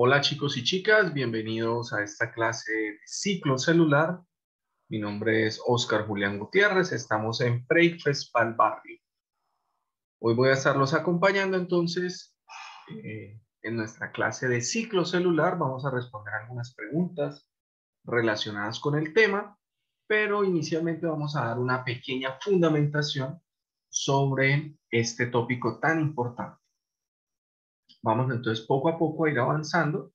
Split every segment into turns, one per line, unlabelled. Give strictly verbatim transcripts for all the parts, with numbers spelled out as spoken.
Hola chicos y chicas, bienvenidos a esta clase de ciclo celular. Mi nombre es Oscar Julián Gutiérrez, estamos en Breakfast Pal Barrio. Hoy voy a estarlos acompañando entonces eh, en nuestra clase de ciclo celular. Vamos a responder algunas preguntas relacionadas con el tema, pero inicialmente vamos a dar una pequeña fundamentación sobre este tópico tan importante. Vamos entonces poco a poco a ir avanzando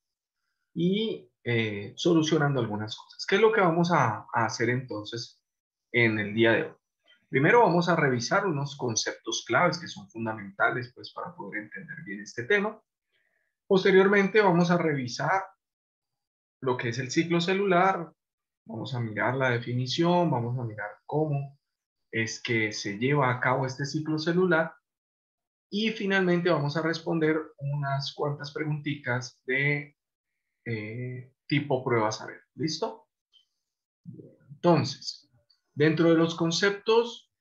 y eh, solucionando algunas cosas. ¿Qué es lo que vamos a, a hacer entonces en el día de hoy? Primero vamos a revisar unos conceptos claves que son fundamentales pues, para poder entender bien este tema. Posteriormente vamos a revisar lo que es el ciclo celular, vamos a mirar la definición, vamos a mirar cómo es que se lleva a cabo este ciclo celular y finalmente vamos a responder unas cuantas preguntitas de eh, tipo prueba saber. ¿Listo? Entonces, dentro de los conceptos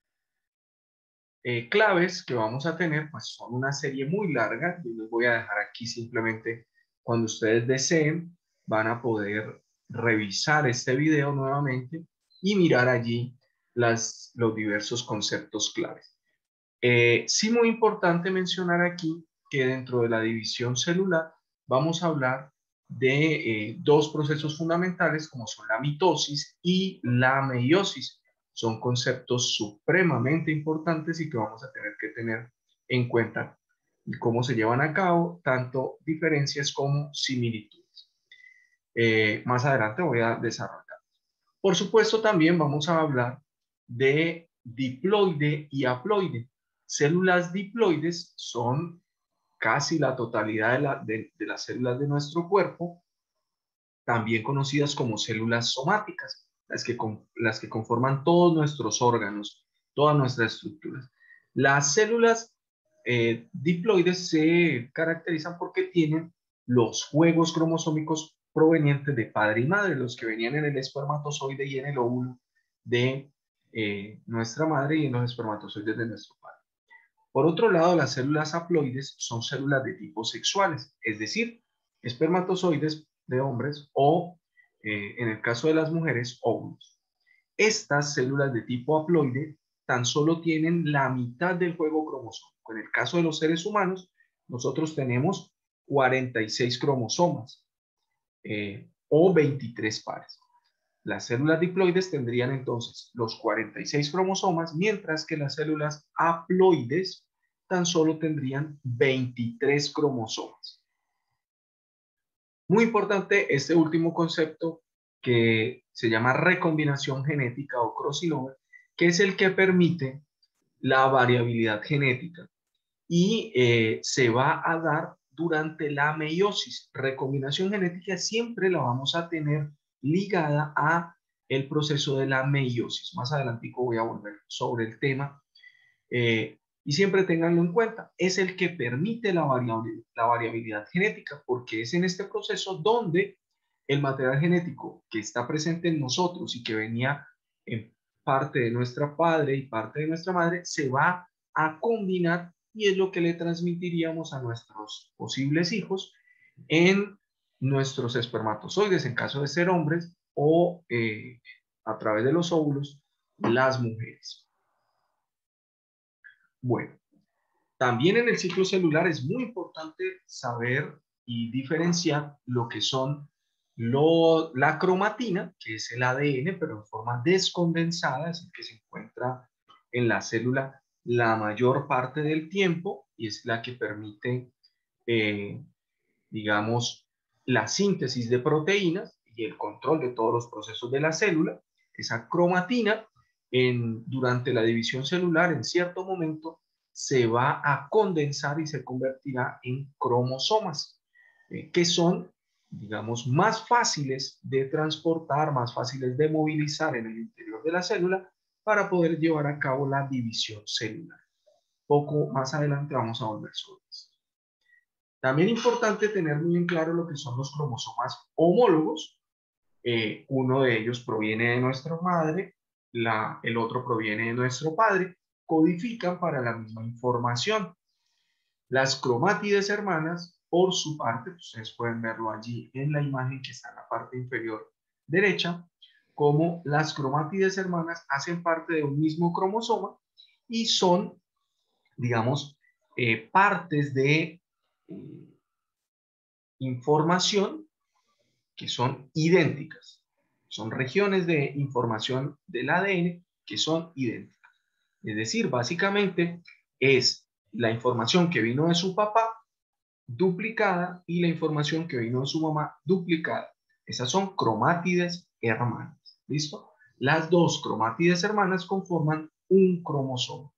eh, claves que vamos a tener, pues son una serie muy larga. Yo les voy a dejar aquí simplemente cuando ustedes deseen, van a poder revisar este video nuevamente y mirar allí las, los diversos conceptos claves. Eh, sí, muy importante mencionar aquí que dentro de la división celular vamos a hablar de eh, dos procesos fundamentales como son la mitosis y la meiosis. Son conceptos supremamente importantes y que vamos a tener que tener en cuenta y cómo se llevan a cabo, tanto diferencias como similitudes. Eh, más adelante voy a desarrollar. Por supuesto, también vamos a hablar de diploide y haploide. Células diploides son casi la totalidad de, la, de, de las células de nuestro cuerpo, también conocidas como células somáticas, las que, con, las que conforman todos nuestros órganos, todas nuestras estructuras. Las células eh, diploides se caracterizan porque tienen los juegos cromosómicos provenientes de padre y madre, los que venían en el espermatozoide y en el óvulo de eh, nuestra madre y en los espermatozoides de nuestro padre. Por otro lado, las células haploides son células de tipo sexuales, es decir, espermatozoides de hombres o, eh, en el caso de las mujeres, óvulos. Estas células de tipo haploide tan solo tienen la mitad del juego cromosómico. En el caso de los seres humanos, nosotros tenemos cuarenta y seis cromosomas eh, o veintitrés pares. Las células diploides tendrían entonces los cuarenta y seis cromosomas, mientras que las células haploides tan solo tendrían veintitrés cromosomas. Muy importante este último concepto que se llama recombinación genética o crossing over, que es el que permite la variabilidad genética y eh, se va a dar durante la meiosis. Recombinación genética siempre la vamos a tener ligada a el proceso de la meiosis. Más adelantico voy a volver sobre el tema. Eh, y siempre tenganlo en cuenta, es el que permite la, variable, la variabilidad genética, porque es en este proceso donde el material genético que está presente en nosotros y que venía en parte de nuestra padre y parte de nuestra madre, se va a combinar y es lo que le transmitiríamos a nuestros posibles hijos en nuestros espermatozoides, en caso de ser hombres, o eh, a través de los óvulos, las mujeres. Bueno, también en el ciclo celular es muy importante saber y diferenciar lo que son lo, la cromatina, que es el A D N, pero en forma descondensada, es el que se encuentra en la célula la mayor parte del tiempo y es la que permite, eh, digamos, la síntesis de proteínas y el control de todos los procesos de la célula. Esa cromatina, en, durante la división celular, en cierto momento, se va a condensar y se convertirá en cromosomas, eh, que son, digamos, más fáciles de transportar, más fáciles de movilizar en el interior de la célula para poder llevar a cabo la división celular. Poco más adelante vamos a volver sobre esto. También es importante tener muy en claro lo que son los cromosomas homólogos. Eh, uno de ellos proviene de nuestra madre, la, el otro proviene de nuestro padre, codifican para la misma información. Las cromátides hermanas por su parte, ustedes pueden verlo allí en la imagen que está en la parte inferior derecha, como las cromátides hermanas hacen parte de un mismo cromosoma y son, digamos, eh, partes de eh, información que son idénticas. Son regiones de información del A D N que son idénticas. Es decir, básicamente es la información que vino de su papá duplicada y la información que vino de su mamá duplicada. Esas son cromátides hermanas. ¿Listo? Las dos cromátides hermanas conforman un cromosoma.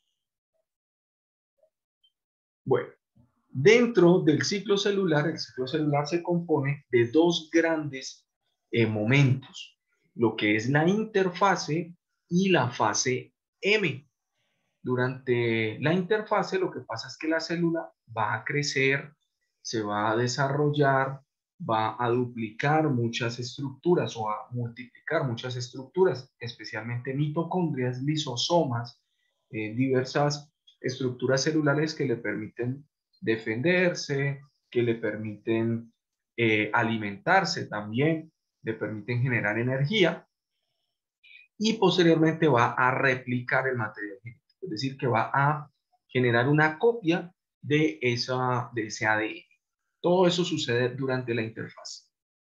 Bueno, dentro del ciclo celular, el ciclo celular se compone de dos grandes eh, momentos, lo que es la interfase y la fase M. Durante la interfase lo que pasa es que la célula va a crecer, se va a desarrollar, va a duplicar muchas estructuras o a multiplicar muchas estructuras, especialmente mitocondrias, lisosomas, eh, diversas estructuras celulares que le permiten defenderse, que le permiten eh, alimentarse también, le permiten generar energía y posteriormente va a replicar el material genético, es decir, que va a generar una copia de, esa, de ese A D N. Todo eso sucede durante la interfase.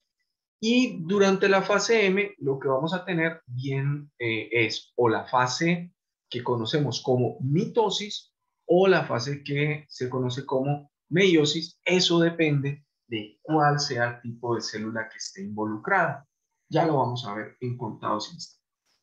Y durante la fase M, lo que vamos a tener bien eh, es o la fase que conocemos como mitosis o la fase que se conoce como meiosis. Eso depende de cuál sea el tipo de célula que esté involucrada. Ya lo vamos a ver en contados instantes.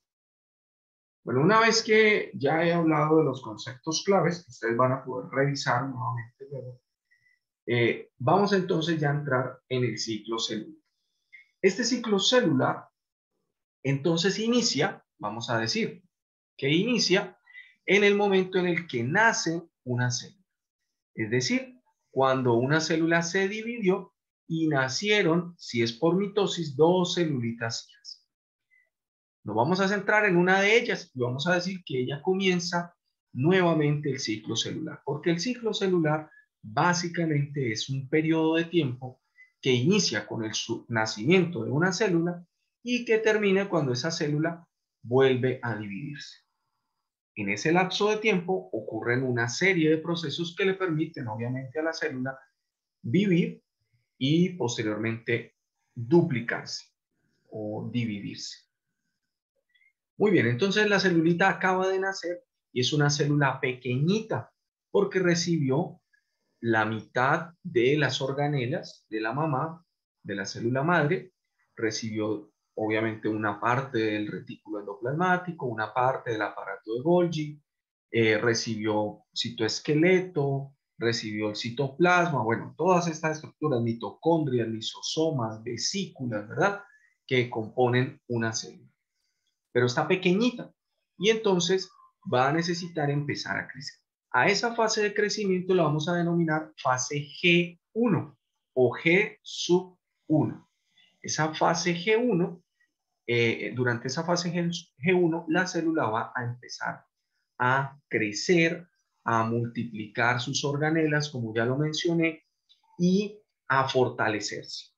Bueno, una vez que ya he hablado de los conceptos claves, que ustedes van a poder revisar nuevamente luego, eh, vamos entonces ya a entrar en el ciclo celular. Este ciclo celular entonces inicia, vamos a decir, que inicia en el momento en el que nace una célula. Es decir, cuando una célula se dividió y nacieron, si es por mitosis, dos celulitas hijas. Nos vamos a centrar en una de ellas y vamos a decir que ella comienza nuevamente el ciclo celular, porque el ciclo celular básicamente es un periodo de tiempo que inicia con el nacimiento de una célula y que termina cuando esa célula vuelve a dividirse. En ese lapso de tiempo ocurren una serie de procesos que le permiten obviamente a la célula vivir y posteriormente duplicarse o dividirse. Muy bien, entonces la celulita acaba de nacer y es una célula pequeñita porque recibió la mitad de las organelas de la mamá, de la célula madre, recibió obviamente una parte del retículo endoplasmático, una parte del aparato de Golgi, eh, recibió citoesqueleto, recibió el citoplasma, bueno, todas estas estructuras, mitocondrias, lisosomas, vesículas, ¿verdad? Que componen una célula. Pero está pequeñita y entonces va a necesitar empezar a crecer. A esa fase de crecimiento la vamos a denominar fase G uno o G sub uno. Esa fase G uno, eh, durante esa fase G uno, la célula va a empezar a crecer, a multiplicar sus organelas, como ya lo mencioné, y a fortalecerse.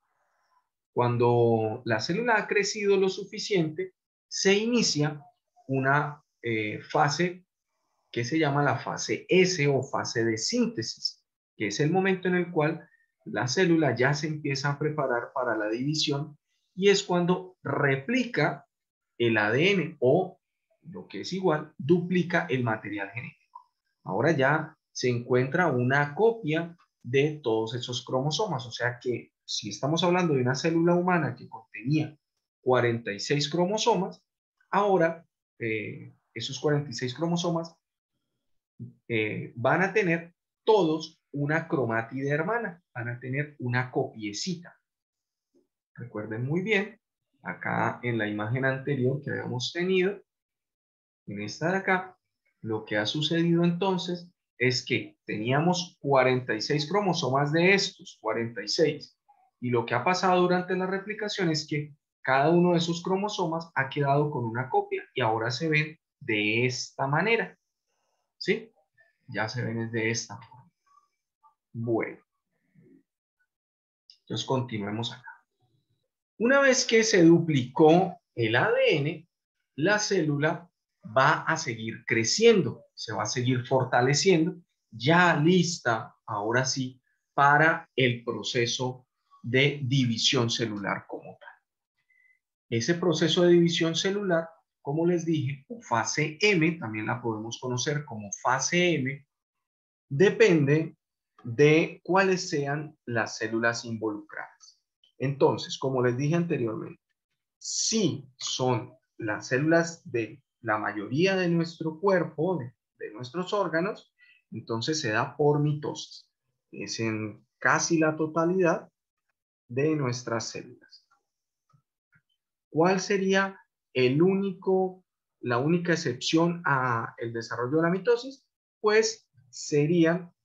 Cuando la célula ha crecido lo suficiente, se inicia una eh, fase que se llama la fase S o fase de síntesis, que es el momento en el cual la célula ya se empieza a preparar para la división y es cuando replica el A D N o, lo que es igual, duplica el material genético. Ahora ya se encuentra una copia de todos esos cromosomas, o sea que si estamos hablando de una célula humana que contenía cuarenta y seis cromosomas, ahora eh, esos cuarenta y seis cromosomas eh, van a tener todos una cromátide hermana, van a tener una copiecita. Recuerden muy bien, acá en la imagen anterior que habíamos tenido, en esta de acá, lo que ha sucedido entonces es que teníamos cuarenta y seis cromosomas de estos, cuarenta y seis, y lo que ha pasado durante la replicación es que cada uno de esos cromosomas ha quedado con una copia y ahora se ven de esta manera, ¿sí? Ya se ven de esta forma. Bueno, Entonces, continuemos acá. Una vez que se duplicó el A D N, la célula va a seguir creciendo, se va a seguir fortaleciendo, ya lista, ahora sí, para el proceso de división celular como tal. Ese proceso de división celular, como les dije, o fase M, también la podemos conocer como fase M, depende de cuáles sean las células involucradas. Entonces, como les dije anteriormente, si son las células de la mayoría de nuestro cuerpo, de, de nuestros órganos, entonces se da por mitosis. Es en casi la totalidad de nuestras células. ¿Cuál sería el único, la única excepción al desarrollo de la mitosis? Pues serían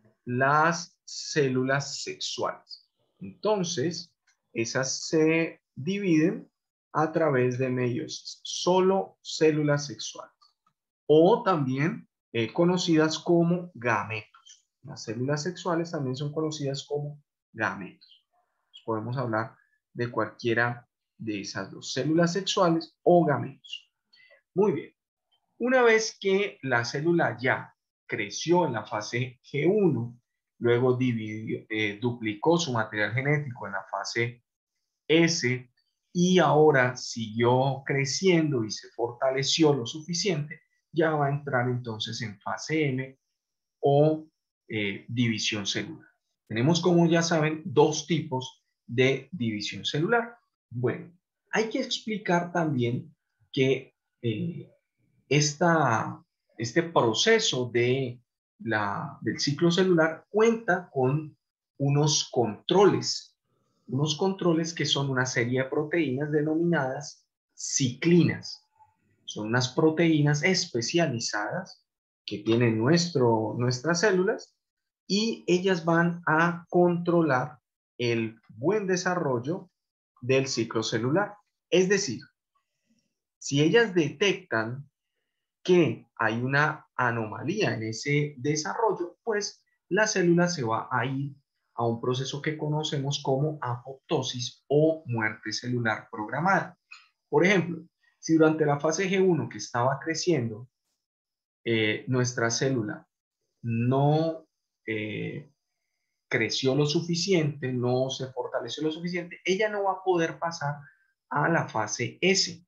las células sexuales. Entonces, esas se dividen a través de meiosis, solo células sexuales, o también eh, conocidas como gametos. Las células sexuales también son conocidas como gametos. Pues podemos hablar de cualquiera de esas dos, células sexuales o gametos. Muy bien. Una vez que la célula ya creció en la fase G uno, luego dividió, eh, duplicó su material genético en la fase S y ahora siguió creciendo y se fortaleció lo suficiente, ya va a entrar entonces en fase M o eh, división celular. Tenemos, como ya saben, dos tipos de división celular. Bueno, hay que explicar también que eh, esta, este proceso de la, del ciclo celular cuenta con unos controles, unos controles que son una serie de proteínas denominadas ciclinas. Son unas proteínas especializadas que tienen nuestro, nuestras células y ellas van a controlar el buen desarrollo del ciclo celular. Es decir, si ellas detectan que hay una anomalía en ese desarrollo, pues la célula se va a ir a un proceso que conocemos como apoptosis o muerte celular programada. Por ejemplo, si durante la fase G uno que estaba creciendo, eh, nuestra célula no eh, creció lo suficiente, no se fortaleció lo suficiente, ella no va a poder pasar a la fase S.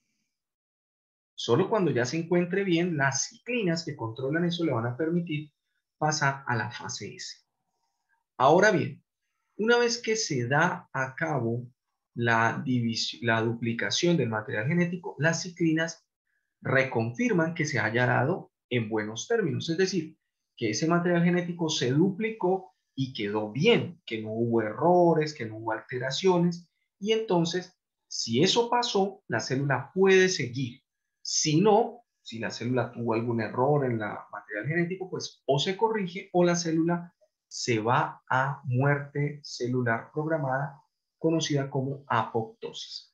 Solo cuando ya se encuentre bien, las ciclinas que controlan eso le van a permitir pasar a la fase S. Ahora bien, una vez que se da a cabo la, división, la duplicación del material genético, las ciclinas reconfirman que se haya dado en buenos términos, es decir, que ese material genético se duplicó y quedó bien, que no hubo errores, que no hubo alteraciones, y entonces, si eso pasó, la célula puede seguir. Si no, si la célula tuvo algún error en la material genético, pues o se corrige o la célula se va a muerte celular programada, conocida como apoptosis.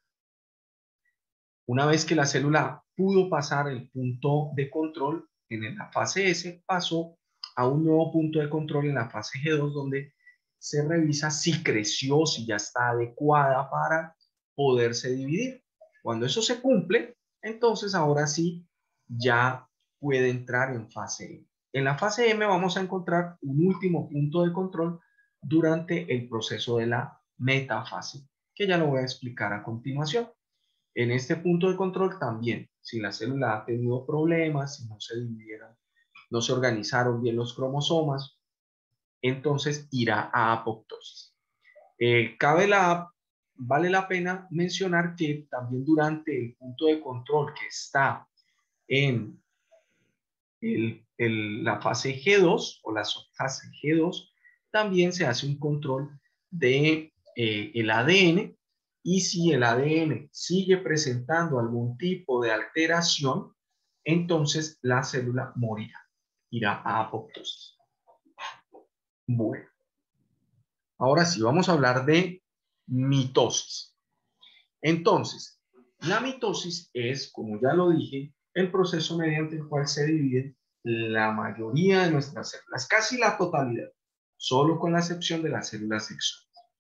Una vez que la célula pudo pasar el punto de control en la fase S, pasó a un nuevo punto de control en la fase G dos, donde se revisa si creció, si ya está adecuada para poderse dividir. Cuando eso se cumple, entonces ahora sí ya puede entrar en fase M. En la fase M vamos a encontrar un último punto de control durante el proceso de la metafase, que ya lo voy a explicar a continuación. En este punto de control también, si la célula ha tenido problemas, si no se dividieron, no se organizaron bien los cromosomas, entonces irá a apoptosis. Eh, cabe la, vale la pena mencionar que también durante el punto de control que está en el, el, la fase G dos o la fase G dos, también se hace un control de eh, el A D N, y si el A D N sigue presentando algún tipo de alteración, entonces la célula morirá, irá a apoptosis. Bueno, ahora sí vamos a hablar de mitosis. Entonces, la mitosis es, como ya lo dije, el proceso mediante el cual se dividen la mayoría de nuestras células, casi la totalidad, solo con la excepción de las células sexuales.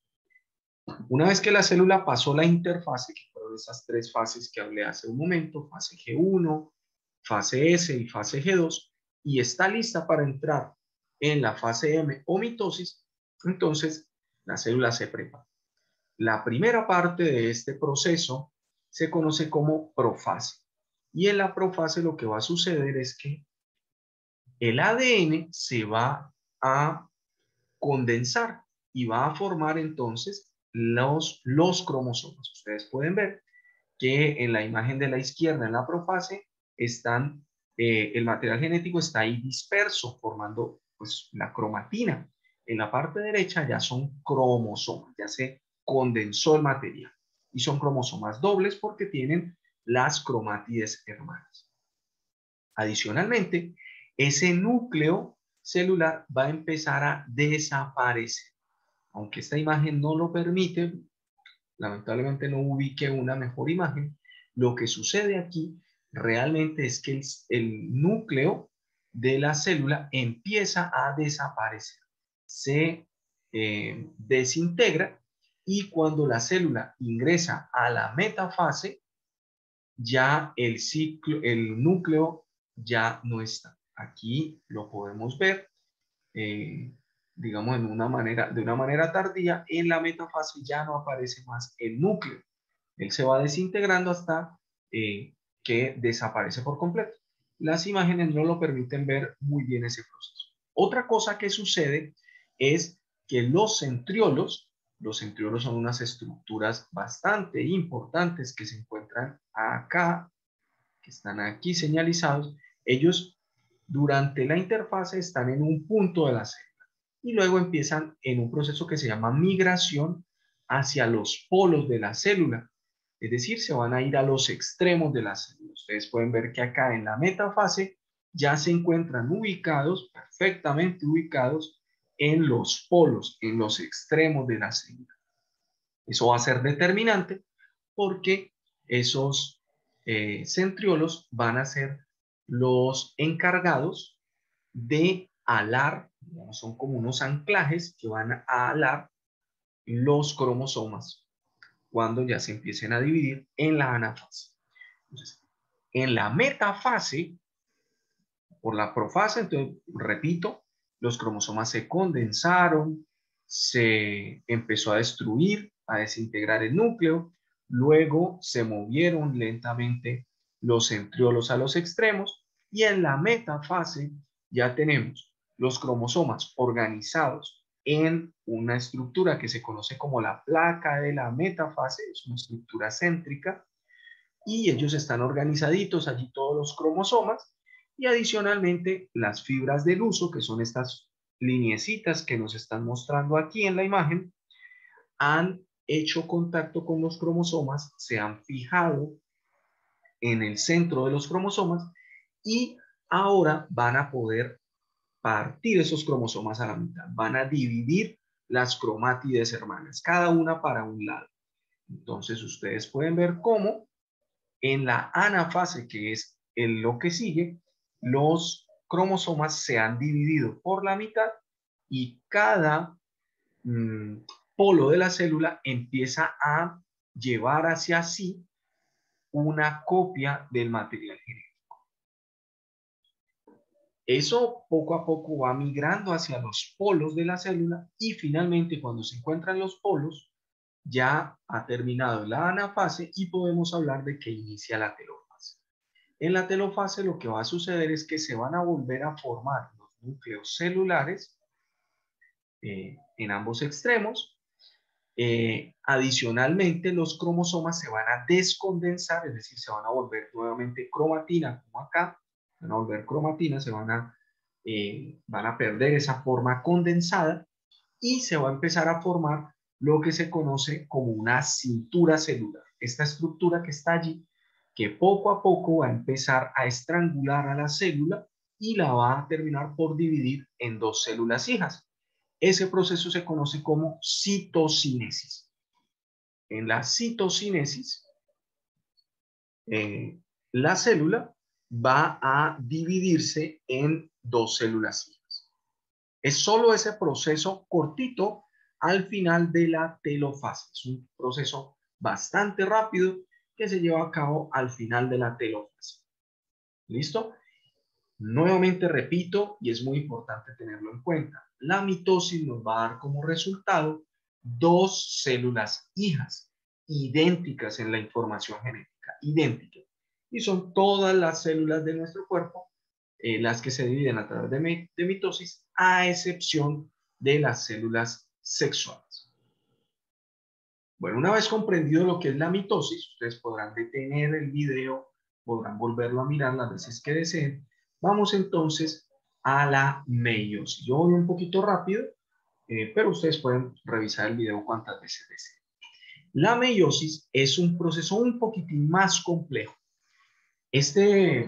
Una vez que la célula pasó la interfase, que fueron esas tres fases que hablé hace un momento, fase G uno, fase S y fase G dos, y está lista para entrar en la fase M o mitosis, entonces la célula se prepara. La primera parte de este proceso se conoce como profase. Y en la profase lo que va a suceder es que el A D N se va a condensar y va a formar entonces los, los cromosomas. Ustedes pueden ver que en la imagen de la izquierda, en la profase, están, eh, el material genético está ahí disperso, formando pues, la cromatina. En la parte derecha ya son cromosomas, ya se condensó el material. Y son cromosomas dobles porque tienen las cromátides hermanas. Adicionalmente, ese núcleo celular va a empezar a desaparecer. Aunque esta imagen no lo permite, lamentablemente no ubique una mejor imagen, lo que sucede aquí realmente es que el, el núcleo de la célula empieza a desaparecer, se eh, desintegra y cuando la célula ingresa a la metafase, ya el ciclo, el núcleo ya no está. Aquí lo podemos ver, eh, digamos, en una manera, de una manera tardía. En la metafase ya no aparece más el núcleo. Él se va desintegrando hasta eh, que desaparece por completo. Las imágenes no lo permiten ver muy bien ese proceso. Otra cosa que sucede es que los centriolos, los centriolos son unas estructuras bastante importantes que se encuentran acá, que están aquí señalizados. Ellos durante la interfase están en un punto de la célula y luego empiezan en un proceso que se llama migración hacia los polos de la célula. Es decir, se van a ir a los extremos de la célula. Ustedes pueden ver que acá en la metafase ya se encuentran ubicados, perfectamente ubicados, en los polos, en los extremos de la célula. Eso va a ser determinante porque esos eh, centriolos van a ser los encargados de alar, digamos, son como unos anclajes que van a alar los cromosomas cuando ya se empiecen a dividir en la anafase. Entonces, en la metafase, por la profase, entonces, repito, los cromosomas se condensaron, se empezó a destruir, a desintegrar el núcleo, luego se movieron lentamente los centriolos a los extremos y en la metafase ya tenemos los cromosomas organizados en una estructura que se conoce como la placa de la metafase, es una estructura céntrica, y ellos están organizaditos allí todos los cromosomas y adicionalmente las fibras del uso, que son estas lineecitas que nos están mostrando aquí en la imagen, han hecho contacto con los cromosomas, se han fijado en el centro de los cromosomas y ahora van a poder partir esos cromosomas a la mitad, van a dividir las cromátides hermanas, cada una para un lado. Entonces ustedes pueden ver cómo en la anafase, que es en lo que sigue, los cromosomas se han dividido por la mitad y cada mmm, polo de la célula empieza a llevar hacia sí una copia del material genético. Eso poco a poco va migrando hacia los polos de la célula y finalmente cuando se encuentran los polos, ya ha terminado la anafase y podemos hablar de que inicia la telofase. En la telofase lo que va a suceder es que se van a volver a formar los núcleos celulares eh, en ambos extremos. Eh, adicionalmente, los cromosomas se van a descondensar, es decir, se van a volver nuevamente cromatina, como acá, se van a volver cromatina, se van a, eh, van a perder esa forma condensada y se va a empezar a formar lo que se conoce como una cintura celular. Esta estructura que está allí, que poco a poco va a empezar a estrangular a la célula y la va a terminar por dividir en dos células hijas. Ese proceso se conoce como citocinesis. En la citocinesis, eh, la célula va a dividirse en dos células hijas. Es solo ese proceso cortito al final de la telofase. Es un proceso bastante rápido que se lleva a cabo al final de la telofase. ¿Listo? Nuevamente repito, y es muy importante tenerlo en cuenta, la mitosis nos va a dar como resultado dos células hijas, idénticas en la información genética, idénticas. Y son todas las células de nuestro cuerpo eh, las que se dividen a través de, de mitosis, a excepción de las células sexuales. Bueno, una vez comprendido lo que es la mitosis, ustedes podrán detener el video, podrán volverlo a mirar las veces que deseen. Vamos entonces a la meiosis. Yo voy un poquito rápido, eh, pero ustedes pueden revisar el video cuantas veces deseen. La meiosis es un proceso un poquitín más complejo. Este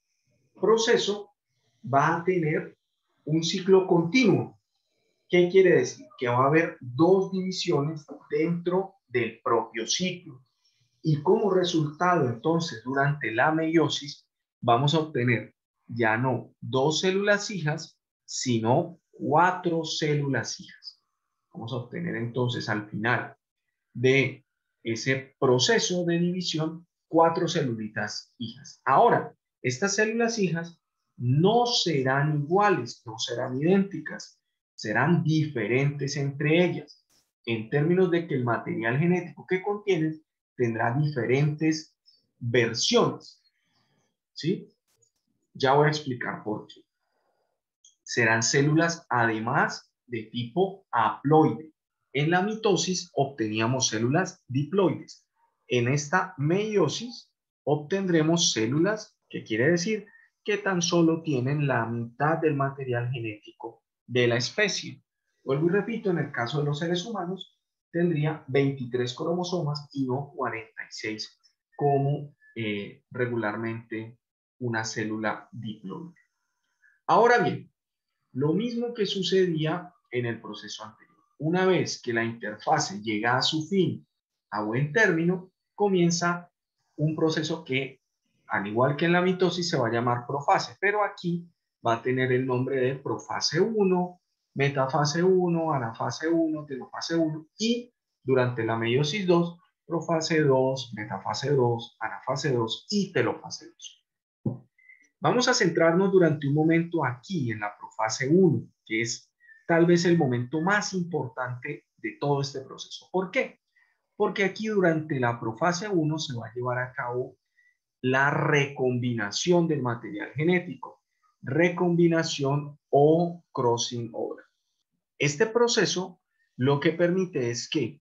proceso va a tener un ciclo continuo. ¿Qué quiere decir? Que va a haber dos divisiones dentro del propio ciclo. Y como resultado, entonces, durante la meiosis, vamos a obtener ya no dos células hijas, sino cuatro células hijas. Vamos a obtener entonces al final de ese proceso de división cuatro celulitas hijas. Ahora, estas células hijas no serán iguales, no serán idénticas, serán diferentes entre ellas, en términos de que el material genético que contienen tendrá diferentes versiones. ¿Sí? Ya voy a explicar por qué. Serán células además de tipo haploide. En la mitosis obteníamos células diploides. En esta meiosis obtendremos células, que quiere decir que tan solo tienen la mitad del material genético de la especie. Vuelvo y repito, en el caso de los seres humanos, tendría veintitrés cromosomas y no cuarenta y seis, como eh, regularmente una célula diploide. Ahora bien, lo mismo que sucedía en el proceso anterior. Una vez que la interfase llega a su fin, a buen término, comienza un proceso que, al igual que en la mitosis, se va a llamar profase, pero aquí va a tener el nombre de profase uno, metafase uno, anafase uno, telofase uno y durante la meiosis dos, profase dos, metafase dos, anafase dos y telofase dos. Vamos a centrarnos durante un momento aquí en la profase uno, que es tal vez el momento más importante de todo este proceso. ¿Por qué? Porque aquí durante la profase uno se va a llevar a cabo la recombinación del material genético, recombinación o crossing over. Este proceso lo que permite es que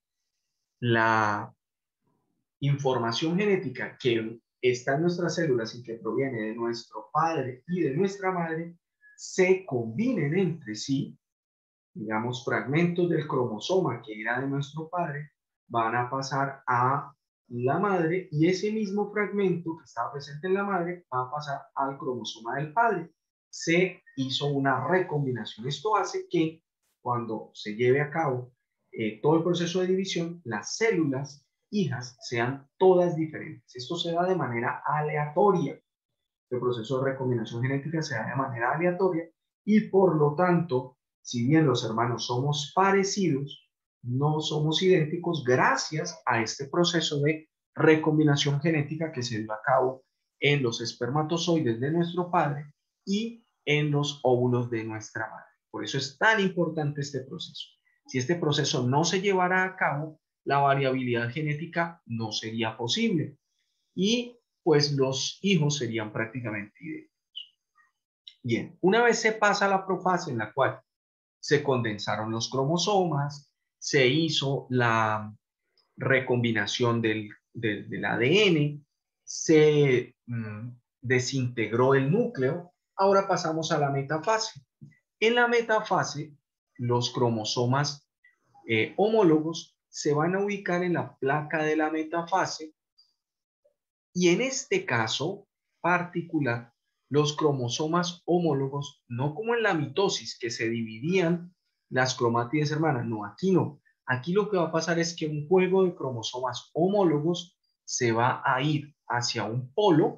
la información genética que está en nuestras células y que proviene de nuestro padre y de nuestra madre se combinen entre sí. Digamos, fragmentos del cromosoma que era de nuestro padre van a pasar a la madre y ese mismo fragmento que estaba presente en la madre va a pasar al cromosoma del padre. Se hizo una recombinación. Esto hace que cuando se lleve a cabo eh, todo el proceso de división, las células hijas sean todas diferentes. Esto se da de manera aleatoria. El proceso de recombinación genética se da de manera aleatoria y por lo tanto, si bien los hermanos somos parecidos, no somos idénticos gracias a este proceso de recombinación genética que se dio a cabo en los espermatozoides de nuestro padre y en los óvulos de nuestra madre. Por eso es tan importante este proceso. Si este proceso no se llevara a cabo, la variabilidad genética no sería posible y pues los hijos serían prácticamente idénticos. Bien, una vez se pasa la profase en la cual se condensaron los cromosomas, se hizo la recombinación del, del, del A D N, se mmm, desintegró el núcleo, ahora pasamos a la metafase. En la metafase, los cromosomas eh, homólogos se van a ubicar en la placa de la metafase y en este caso particular, los cromosomas homólogos, no como en la mitosis, que se dividían las cromátides hermanas, no, aquí no. Aquí lo que va a pasar es que un juego de cromosomas homólogos se va a ir hacia un polo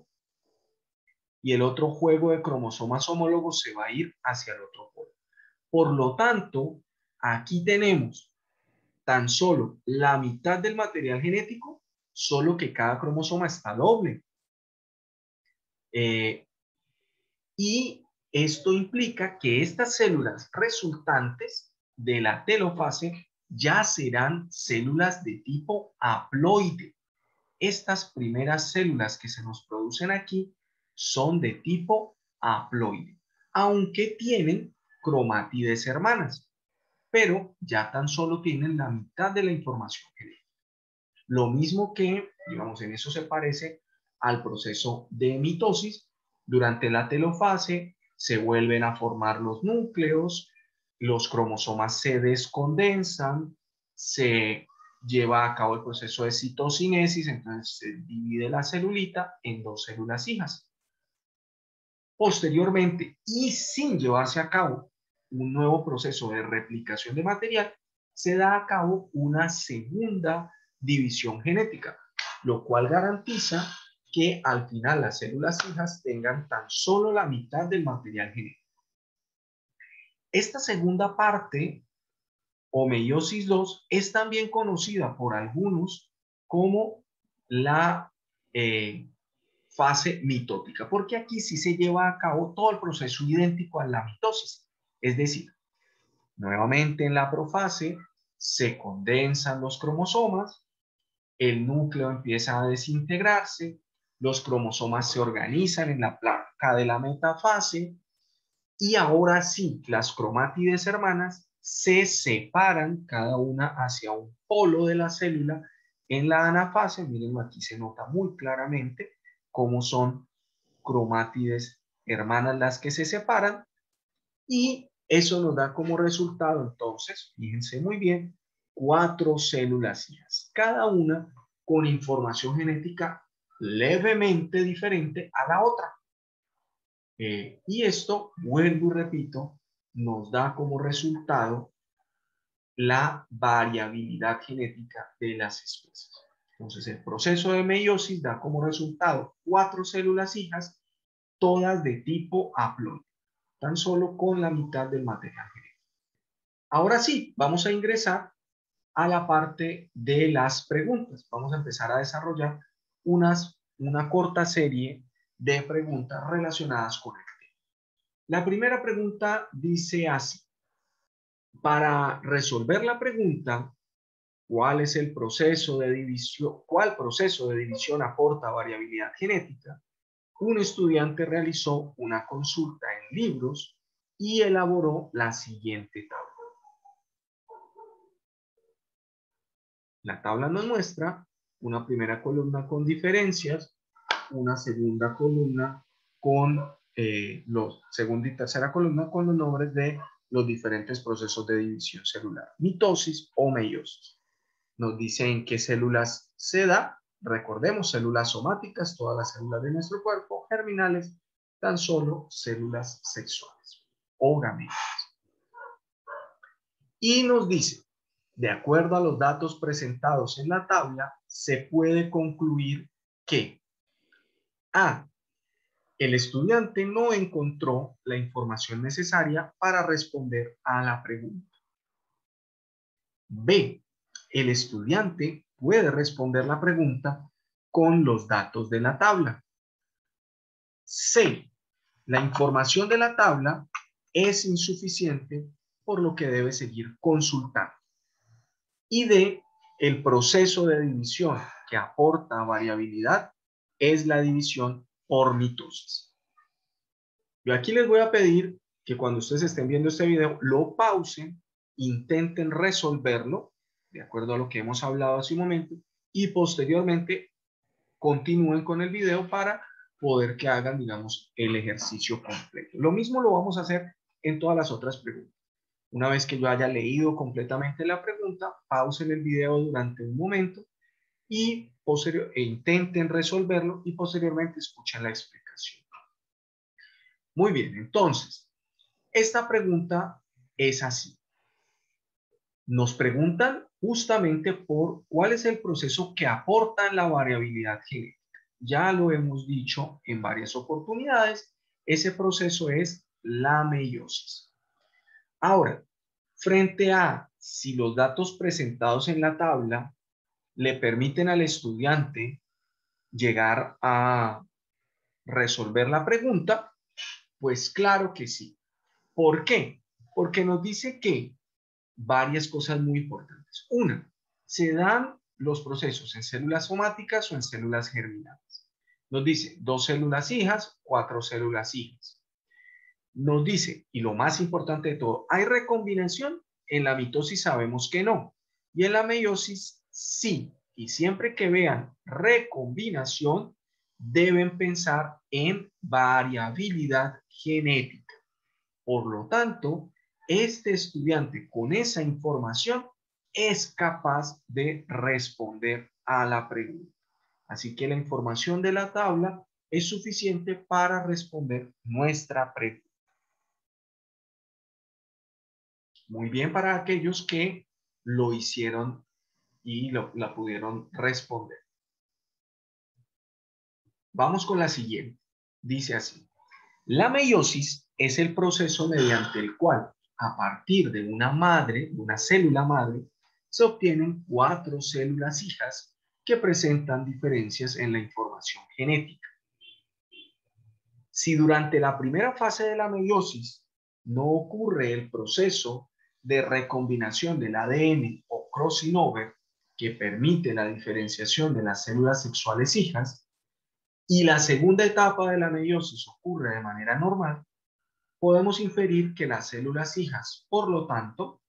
y el otro juego de cromosomas homólogos se va a ir hacia el otro polo. Por lo tanto, aquí tenemos tan solo la mitad del material genético, solo que cada cromosoma está doble. Eh, y esto implica que estas células resultantes de la telofase ya serán células de tipo haploide. Estas primeras células que se nos producen aquí son de tipo haploide, aunque tienen cromátides hermanas, pero ya tan solo tienen la mitad de la información genética. Lo mismo que, digamos, en eso se parece al proceso de mitosis. Durante la telofase se vuelven a formar los núcleos, los cromosomas se descondensan, se lleva a cabo el proceso de citocinesis, entonces se divide la celulita en dos células hijas. Posteriormente, y sin llevarse a cabo un nuevo proceso de replicación de material, se da a cabo una segunda división genética, lo cual garantiza que al final las células hijas tengan tan solo la mitad del material genético. Esta segunda parte, o meiosis dos, es también conocida por algunos como la eh, fase mitótica, porque aquí sí se lleva a cabo todo el proceso idéntico a la mitosis. Es decir, nuevamente en la profase se condensan los cromosomas, el núcleo empieza a desintegrarse, los cromosomas se organizan en la placa de la metafase y ahora sí, las cromátides hermanas se separan cada una hacia un polo de la célula en la anafase. Miren, aquí se nota muy claramente cómo son cromátides hermanas las que se separan y eso nos da como resultado entonces, fíjense muy bien, cuatro células hijas, cada una con información genética levemente diferente a la otra. Eh, y esto, vuelvo y repito, nos da como resultado la variabilidad genética de las especies. Entonces, el proceso de meiosis da como resultado cuatro células hijas, todas de tipo haploide, tan solo con la mitad del material genético. Ahora sí, vamos a ingresar a la parte de las preguntas. Vamos a empezar a desarrollar unas, una corta serie de preguntas relacionadas con el tema. La primera pregunta dice así: para resolver la pregunta, ¿cuál es el proceso de división? ¿Cuál proceso de división aporta variabilidad genética? Un estudiante realizó una consulta en libros y elaboró la siguiente tabla. La tabla nos muestra una primera columna con diferencias, una segunda columna con eh, los, segunda y tercera columna con los nombres de los diferentes procesos de división celular, mitosis o meiosis. Nos dice en qué células se da. Recordemos, células somáticas, todas las células de nuestro cuerpo, germinales, tan solo células sexuales o gametas. Y nos dice, de acuerdo a los datos presentados en la tabla, se puede concluir que A. El estudiante no encontró la información necesaria para responder a la pregunta. B. El estudiante puede responder la pregunta con los datos de la tabla. C. La información de la tabla es insuficiente, por lo que debe seguir consultando. Y D. El proceso de división que aporta variabilidad es la división por mitosis. Yo aquí les voy a pedir que cuando ustedes estén viendo este video, lo pausen, intenten resolverlo, de acuerdo a lo que hemos hablado hace un momento, y posteriormente continúen con el video para poder que hagan, digamos, el ejercicio completo. Lo mismo lo vamos a hacer en todas las otras preguntas. Una vez que yo haya leído completamente la pregunta, pausen el video durante un momento y posterior, e intenten resolverlo y posteriormente escuchen la explicación. Muy bien, entonces, esta pregunta es así. Nos preguntan justamente por cuál es el proceso que aporta la variabilidad genética. Ya lo hemos dicho en varias oportunidades, ese proceso es la meiosis. Ahora, frente a si los datos presentados en la tabla le permiten al estudiante llegar a resolver la pregunta, pues claro que sí. ¿Por qué? Porque nos dice que varias cosas muy importantes. Una, se dan los procesos en células somáticas o en células germinales. Nos dice dos células hijas, cuatro células hijas. Nos dice, y lo más importante de todo, ¿hay recombinación? En la mitosis sabemos que no. Y en la meiosis sí. Y siempre que vean recombinación, deben pensar en variabilidad genética. Por lo tanto, este estudiante con esa información es capaz de responder a la pregunta. Así que la información de la tabla es suficiente para responder nuestra pregunta. Muy bien para aquellos que lo hicieron y lo, la pudieron responder. Vamos con la siguiente. Dice así. La meiosis es el proceso mediante el cual, a partir de una madre, de una célula madre, se obtienen cuatro células hijas que presentan diferencias en la información genética. Si durante la primera fase de la meiosis no ocurre el proceso de recombinación del A D N o crossing over que permite la diferenciación de las células sexuales hijas, y la segunda etapa de la meiosis ocurre de manera normal, podemos inferir que las células hijas, por lo tanto,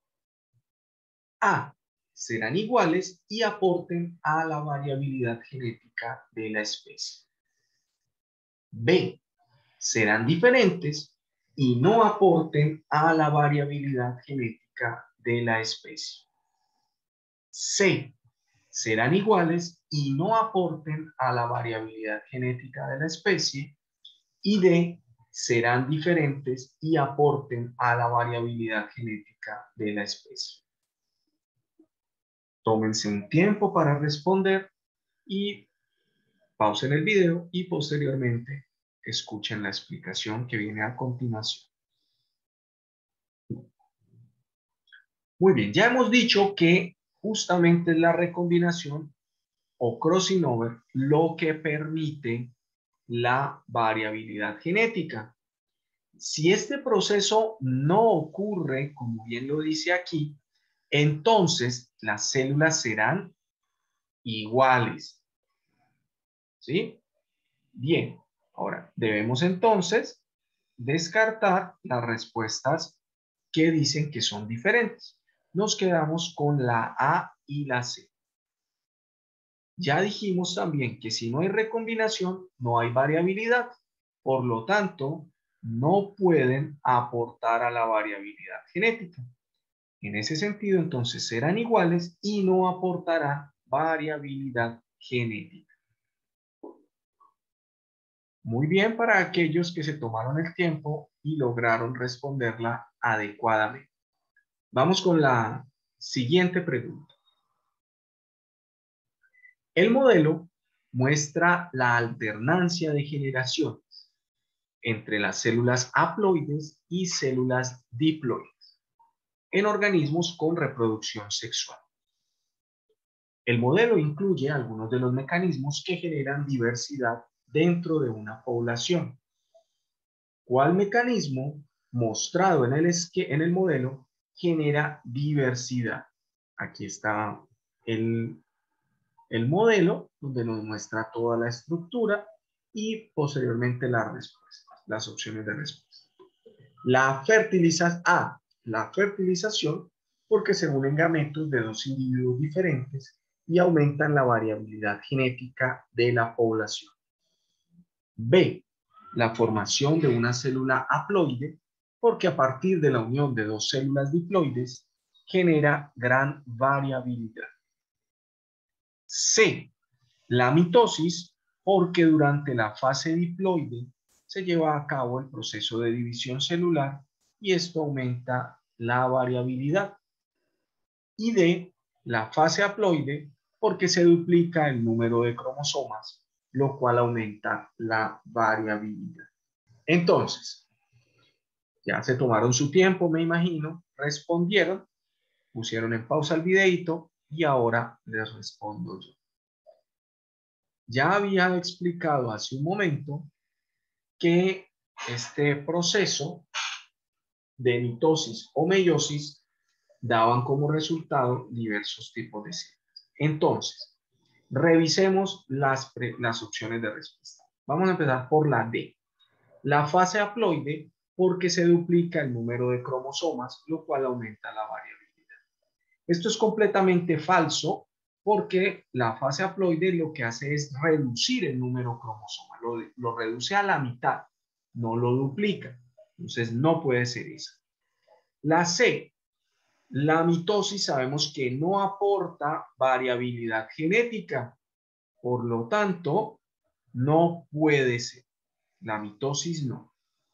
A, serán iguales y aporten a la variabilidad genética de la especie. B, serán diferentes y no aporten a la variabilidad genética de la especie. C, serán iguales y no aporten a la variabilidad genética de la especie. Y D, serán diferentes y aporten a la variabilidad genética de la especie. Tómense un tiempo para responder y pausen el video y posteriormente escuchen la explicación que viene a continuación. Muy bien, ya hemos dicho que justamente la recombinación o crossing over lo que permite la variabilidad genética. Si este proceso no ocurre, como bien lo dice aquí, entonces las células serán iguales. ¿Sí? Bien, ahora debemos entonces descartar las respuestas que dicen que son diferentes. Nos quedamos con la A y la C. Ya dijimos también que si no hay recombinación, no hay variabilidad. Por lo tanto, no pueden aportar a la variabilidad genética. En ese sentido, entonces, serán iguales y no aportarán variabilidad genética. Muy bien para aquellos que se tomaron el tiempo y lograron responderla adecuadamente. Vamos con la siguiente pregunta. El modelo muestra la alternancia de generaciones entre las células haploides y células diploides en organismos con reproducción sexual. El modelo incluye algunos de los mecanismos que generan diversidad dentro de una población. ¿Cuál mecanismo mostrado en el, en el modelo genera diversidad? Aquí está el, el modelo donde nos muestra toda la estructura y posteriormente las respuestas, las opciones de respuesta. La fertilización, A, la fertilización, porque se unen gametos de dos individuos diferentes y aumentan la variabilidad genética de la población. B, la formación de una célula haploide, porque a partir de la unión de dos células diploides genera gran variabilidad. C, la mitosis, porque durante la fase diploide se lleva a cabo el proceso de división celular y esto aumenta la variabilidad. Y D, la fase haploide, porque se duplica el número de cromosomas, lo cual aumenta la variabilidad. Entonces, ya se tomaron su tiempo, me imagino, respondieron pusieron en pausa el videito y ahora les respondo yo. Ya había explicado hace un momento que este proceso de mitosis o meiosis daban como resultado diversos tipos de células. Entonces, revisemos las, las opciones de respuesta. Vamos a empezar por la D. La fase haploide, porque se duplica el número de cromosomas, lo cual aumenta la variabilidad. Esto es completamente falso, porque la fase haploide lo que hace es reducir el número cromosoma, lo, lo reduce a la mitad, no lo duplica. Entonces no puede ser esa. La C, la mitosis, sabemos que no aporta variabilidad genética, por lo tanto, no puede ser. La mitosis no.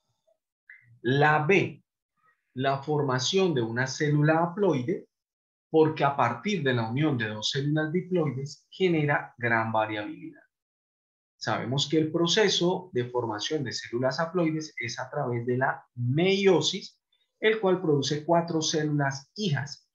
La B, la formación de una célula haploide, porque a partir de la unión de dos células diploides genera gran variabilidad. Sabemos que el proceso de formación de células haploides es a través de la meiosis, el cual produce cuatro células hijas.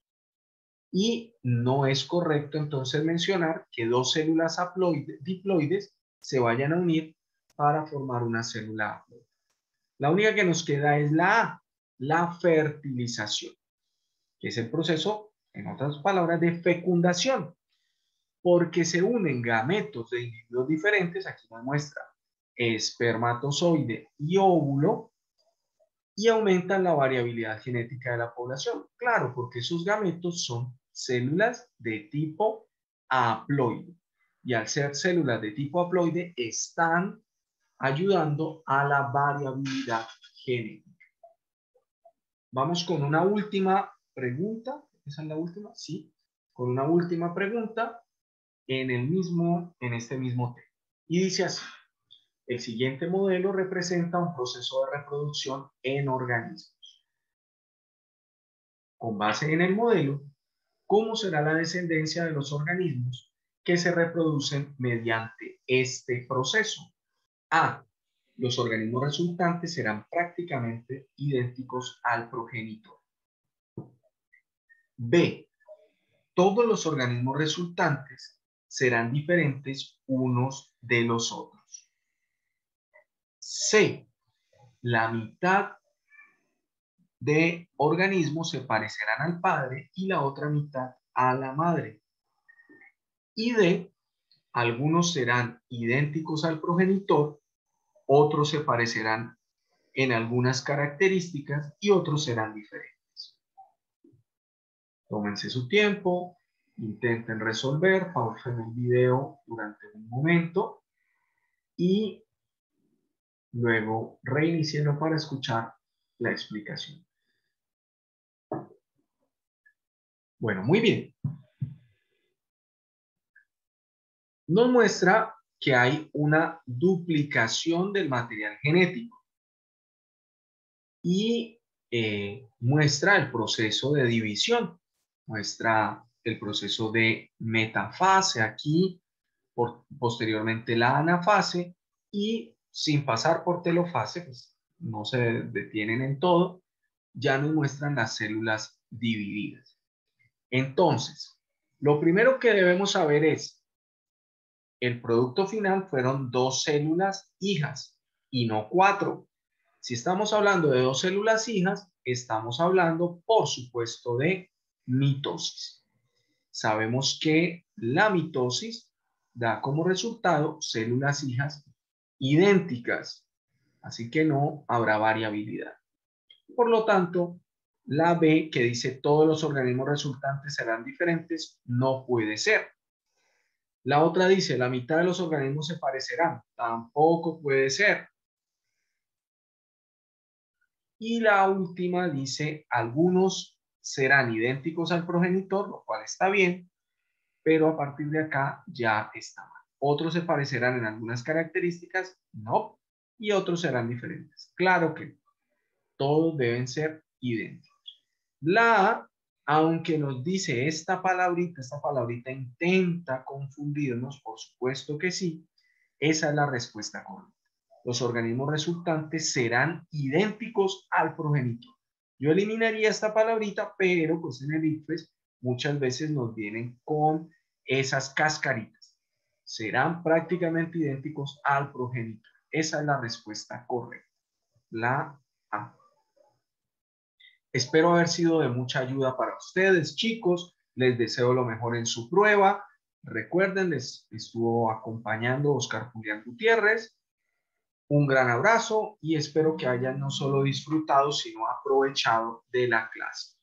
Y no es correcto entonces mencionar que dos células haploides, diploides se vayan a unir para formar una célula haploide. La única que nos queda es la A, la fertilización, que es el proceso, en otras palabras, de fecundación, porque se unen gametos de individuos diferentes, aquí nos muestra espermatozoide y óvulo, y aumentan la variabilidad genética de la población. Claro, porque esos gametos son células de tipo haploide, y al ser células de tipo haploide están ayudando a la variabilidad genética. Vamos con una última pregunta. ¿Esa es la última? Sí. Con una última pregunta en, el mismo, en este mismo tema. Y dice así. El siguiente modelo representa un proceso de reproducción en organismos. Con base en el modelo, ¿cómo será la descendencia de los organismos que se reproducen mediante este proceso? A. Los organismos resultantes serán prácticamente idénticos al progenitor. B. Todos los organismos resultantes serán diferentes unos de los otros. C. La mitad de organismos se parecerán al padre y la otra mitad a la madre. Y D. Algunos serán idénticos al progenitor, otros se parecerán en algunas características y otros serán diferentes. Tómense su tiempo, intenten resolver, pausen el video durante un momento y luego reinicienlo para escuchar la explicación. Bueno, muy bien. Nos muestra que hay una duplicación del material genético y eh, muestra el proceso de división, muestra el proceso de metafase aquí, por, posteriormente la anafase y sin pasar por telofase, pues no se detienen en todo, ya nos muestran las células divididas. Entonces, lo primero que debemos saber es el producto final fueron dos células hijas y no cuatro. Si estamos hablando de dos células hijas, estamos hablando, por supuesto, de mitosis. Sabemos que la mitosis da como resultado células hijas idénticas, así que no habrá variabilidad. Por lo tanto, la B, que dice todos los organismos resultantes serán diferentes, no puede ser. La otra dice, la mitad de los organismos se parecerán. Tampoco puede ser. Y la última dice, algunos serán idénticos al progenitor, lo cual está bien, pero a partir de acá ya está mal. Otros se parecerán en algunas características, no, y otros serán diferentes. Claro que todos deben ser idénticos. La A, aunque nos dice esta palabrita, esta palabrita intenta confundirnos, por supuesto que sí, esa es la respuesta correcta. Los organismos resultantes serán idénticos al progenitor. Yo eliminaría esta palabrita, pero pues en el ICFES muchas veces nos vienen con esas cascaritas. Serán prácticamente idénticos al progenitor. Esa es la respuesta correcta. La A. Espero haber sido de mucha ayuda para ustedes, chicos. Les deseo lo mejor en su prueba. Recuerden, les estuvo acompañando Oscar Julián Gutiérrez. Un gran abrazo y espero que hayan no solo disfrutado, sino aprovechado de la clase.